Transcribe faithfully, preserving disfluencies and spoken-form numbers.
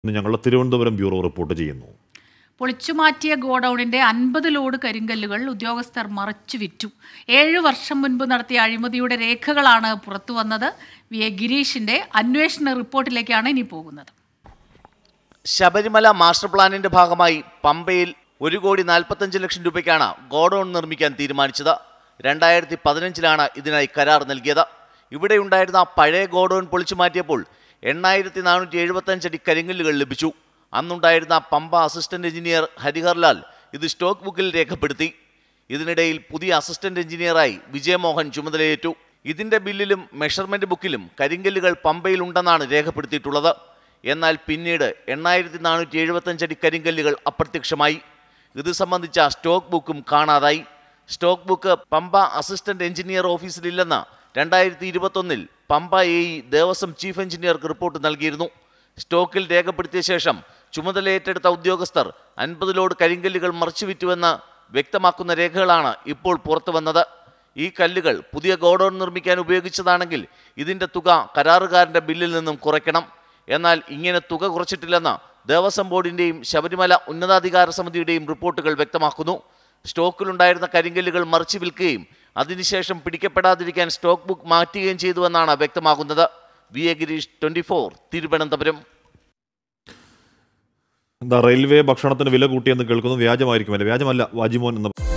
ഞങ്ങളുടെ Thiruvananthapuram bureau report ചെയ്യുന്നു. പൊളിച്ചുമാറ്റിയ ഗോഡൌണിന്റെ അൻപത് ലോഡ് കരിങ്കല്ലുകൾ ഉദ്യോഗസ്ഥർ മറച്ചു വിറ്റു. ഏഴു വർഷം മുൻപ് നടത്തിയ അഴിമതിയുടെ രേഖകളാണ് പുറത്തുവന്നത്. വി എ ഗിരീഷിന്റെ അന്വേഷണ റിപ്പോർട്ടിലേക്കാണ് ഇനി പോകുന്നത്. ശബരിമല മാസ്റ്റർ പ്ലാനിന്റെ ഭാഗമായി പമ്പയിൽ ഒരു കോടി നാൽപ്പത്തഞ്ച് ലക്ഷം രൂപയ്ക്കാണ് ഗോഡൌൺ നിർമ്മിക്കാൻ തീരുമാനിച്ചത്. രണ്ടായിരത്തി പതിനഞ്ചിലാണ് ഇതിനായി കരാർ നൽകിയത്. ഇവിടെ ഉണ്ടായിരുന്ന പഴയ ഗോഡൌൺ പൊളിച്ചു മാറ്റിയപ്പോൾ എണ്ണായിരത്തി നാനൂറ്റി എഴുപത്തഞ്ച് അടി കരിങ്കല്ലുകൾ ലഭിച്ചു. അന്നുണ്ടായിരുന്ന പമ്പ അസിസ്റ്റന്റ് എഞ്ചിനീയർ ഹരിഹർലാൽ ഇത് സ്റ്റോക്ക് ബുക്കിൽ രേഖപ്പെടുത്തി. ഇതിനിടയിൽ പുതിയ അസിസ്റ്റന്റ് എഞ്ചിനീയറായി വിജയമോഹൻ ചുമതലയേറ്റു. ഇതിന്റെ ബില്ലിലും മെഷർമെന്റ് ബുക്കിലും കരിങ്കല്ലുകൾ പമ്പയിൽ ഉണ്ടെന്നാണ് രേഖപ്പെടുത്തിയിട്ടുള്ളത്. എന്നാൽ പിന്നീട് എണ്ണായിരത്തി നാനൂറ്റി എഴുപത്തഞ്ച് അടി കരിങ്കല്ലുകൾ അപ്രത്യക്ഷമായി. ഇത് സംബന്ധിച്ച സ്റ്റോക്ക് ബുക്കും കാണാതായി. Stock book Pampa assistant engineer ഓഫീസിലില്ലെന്ന് രണ്ടായിരത്തി ഇരുപത്തൊന്നിൽ Pampa A E Devaswom chief എഞ്ചിനീയർക്ക് റിപ്പോർട്ട് നൽകിയിരുന്നു. സ്റ്റോക്കിൽ രേഖപ്പെടുത്തിയ ശേഷം ചുമതല ഏറ്റെടുത്ത ഉദ്യോഗസ്ഥർ അൻപത് ലോഡ് കരിങ്കല്ലുകൾ മറിച്ചുവിറ്റുവെന്ന് വ്യക്തമാക്കുന്ന രേഖകളാണ് ഇപ്പോൾ പുറത്തു വന്നത്. ഈ കല്ലുകൾ പുതിയ ഗോഡൌൺ നിർമ്മിക്കാൻ ഉപയോഗിച്ചതാണെങ്കിൽ ഇതിന്റെ തുക കരാറുകാരന്റെ ബില്ലിൽ നിന്നും കുറയ്ക്കണം. എന്നാൽ ഇങ്ങനെ തുക കുറച്ചിട്ടില്ലെന്ന് ദേവസ്വം ബോർഡിന്റെയും ശബരിമല ഉന്നതാധികാര സമിതിയുടെയും റിപ്പോർട്ടുകൾ വ്യക്തമാക്കുന്നു. സ്റ്റോക്കിലുണ്ടായിരുന്ന കരിങ്കല്ലുകൾ മറിച്ചു വിൽക്കുകയും അതിനുശേഷം പിടിക്കപ്പെടാതിരിക്കാൻ സ്റ്റോക്ക് ബുക്ക് മാറ്റുകയും ചെയ്തുവെന്നാണ് വ്യക്തമാകുന്നത്. V A Girish, twenty four, Thiruvananthapuram. എന്താ റെയിൽവേ ഭക്ഷണത്തിന് വില കൂട്ടിയെന്ന് കേൾക്കുന്നു. വ്യാജമായിരിക്കുമല്ലേ? വ്യാജമല്ല, വാജിമോൻ എന്ന്